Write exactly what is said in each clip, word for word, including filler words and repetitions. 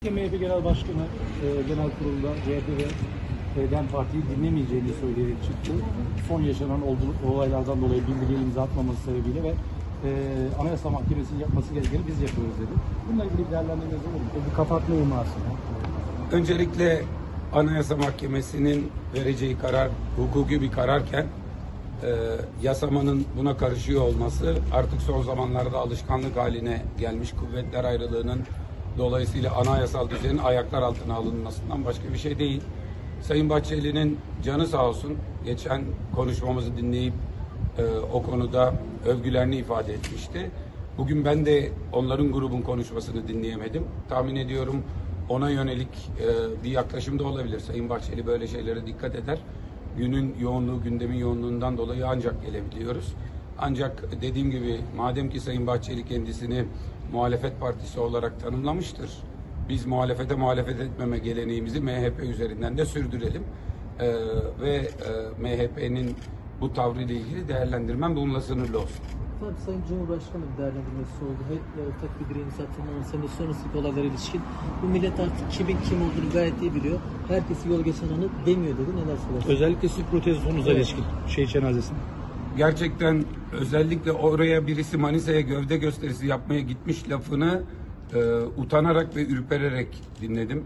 M H P Genel Başkanı e, genel kurulda C H P ve e, DEM Parti'yi dinlemeyeceğini söyleyerek çıktı. Son yaşanan olaylardan dolayı bildirgeye imza atmaması sebebiyle ve e, Anayasa Mahkemesi'nin yapması gerekeni biz yapıyoruz dedi. Bununla ilgili bir değerlendirmeniz olur mu? Bir kapatma iması. Öncelikle Anayasa Mahkemesi'nin vereceği karar hukuki bir kararken e, yasamanın buna karışıyor olması artık son zamanlarda alışkanlık haline gelmiş kuvvetler ayrılığının dolayısıyla anayasal düzenin ayaklar altına alınmasından başka bir şey değil. Sayın Bahçeli'nin canı sağ olsun geçen konuşmamızı dinleyip e, o konuda övgülerini ifade etmişti. Bugün ben de onların grubun konuşmasını dinleyemedim. Tahmin ediyorum ona yönelik e, bir yaklaşım da olabilir. Sayın Bahçeli böyle şeylere dikkat eder. Günün yoğunluğu, gündemin yoğunluğundan dolayı ancak gelebiliyoruz. Ancak dediğim gibi madem ki Sayın Bahçeli kendisini muhalefet partisi olarak tanımlamıştır, biz muhalefete muhalefet etmeme geleneğimizi M H P üzerinden de sürdürelim. Ee, ve e, M H P'nin bu tavrıyla ilgili değerlendirmem bununla sınırlı olsun. Efendim, Sayın Cumhurbaşkanı bir değerlendirmesi oldu. Hep ortak bir direğin satılmaması ve sonrasındaki olaylara ilişkin. Bu millet artık kimin kim olduğunu gayet iyi biliyor. Herkesi yol geçen anı demiyor dedi. Neler söylersiniz? Özellikle siz protestonuza evet. ilişkin şehit cenazesine. Gerçekten özellikle oraya birisi Manisa'ya gövde gösterisi yapmaya gitmiş lafını e, utanarak ve ürpererek dinledim.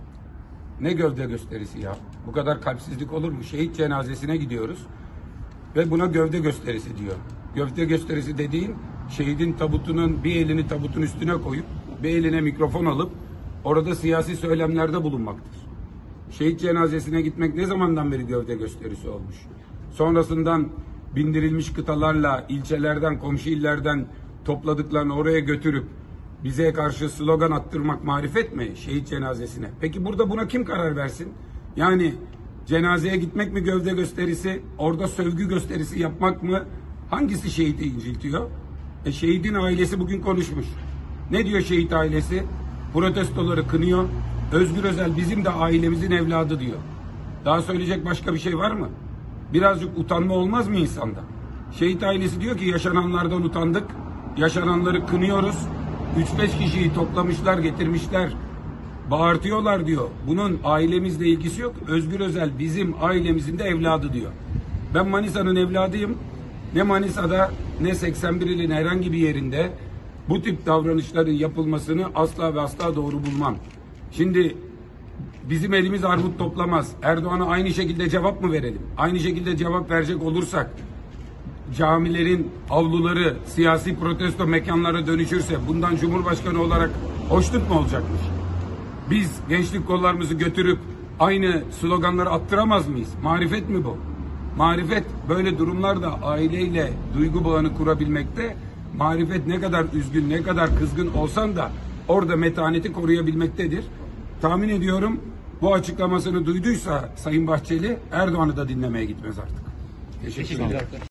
Ne gövde gösterisi ya? Bu kadar kalpsizlik olur mu? Şehit cenazesine gidiyoruz ve buna gövde gösterisi diyor. Gövde gösterisi dediğin şehidin tabutunun bir elini tabutun üstüne koyup bir eline mikrofon alıp orada siyasi söylemlerde bulunmaktır. Şehit cenazesine gitmek ne zamandan beri gövde gösterisi olmuş? Sonrasından bindirilmiş kıtalarla ilçelerden, komşu illerden topladıklarını oraya götürüp bize karşı slogan attırmak marifet mi şehit cenazesine? Peki burada buna kim karar versin? Yani cenazeye gitmek mi gövde gösterisi, orada sövgü gösterisi yapmak mı? Hangisi şehidi inciltiyor? E şehidin ailesi bugün konuşmuş. Ne diyor şehit ailesi? Protestoları kınıyor. Özgür Özel bizim de ailemizin evladı diyor. Daha söyleyecek başka bir şey var mı? Birazcık utanma olmaz mı insanda? Şehit ailesi diyor ki yaşananlardan utandık. Yaşananları kınıyoruz. Üç beş kişiyi toplamışlar, getirmişler. Bağırtıyorlar diyor. Bunun ailemizle ilgisi yok. Özgür Özel bizim ailemizin de evladı diyor. Ben Manisa'nın evladıyım. Ne Manisa'da ne seksen bir ilin herhangi bir yerinde bu tip davranışların yapılmasını asla ve asla doğru bulmam. Şimdi bizim elimiz armut toplamaz. Erdoğan'a aynı şekilde cevap mı verelim? Aynı şekilde cevap verecek olursak camilerin avluları siyasi protesto mekanlara dönüşürse bundan Cumhurbaşkanı olarak hoşnut mu olacakmış? Biz gençlik kollarımızı götürüp aynı sloganları attıramaz mıyız? Marifet mi bu? Marifet böyle durumlarda aileyle duygu bağını kurabilmekte, marifet ne kadar üzgün, ne kadar kızgın olsan da orada metaneti koruyabilmektedir. Tahmin ediyorum bu açıklamasını duyduysa Sayın Bahçeli Erdoğan'ı da dinlemeye gitmez artık. Teşekkür ederim.